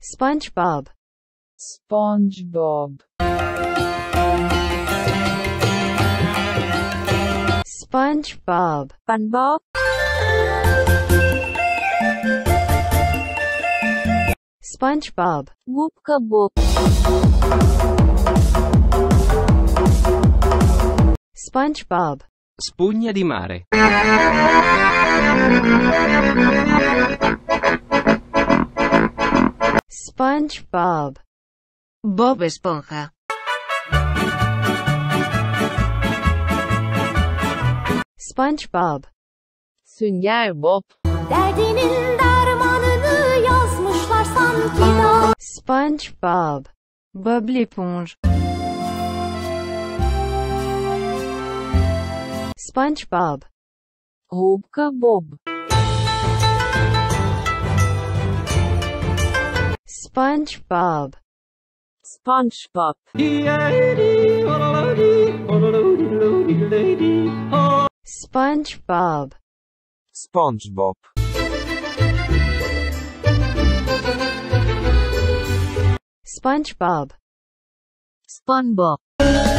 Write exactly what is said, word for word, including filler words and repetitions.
SpongeBob. SpongeBob. SpongeBob. SpongeBob. SpongeBob. Gubka Bob. SpongeBob. Spugna di mare. SpongeBob. Bob Esponja. SpongeBob. Sünger Bob. Derdinin dermanını yazmışlar sanki da. SpongeBob. Bob l'éponge. SpongeBob. Gubka Bob. SpongeBob. SpongeBob. SpongeBob. SpongeBob. SpongeBob. SpongeBob.